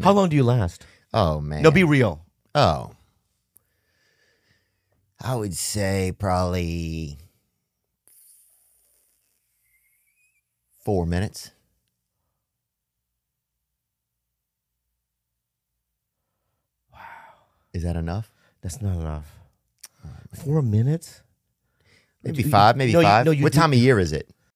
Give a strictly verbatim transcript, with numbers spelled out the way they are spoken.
doing How it. long do you last? Oh, man. No, be real. Oh. I would say probably four minutes. Wow. Is that enough? That's not enough. Four minutes? Maybe You- five, maybe no, you- five. no, you what do- time of year is it?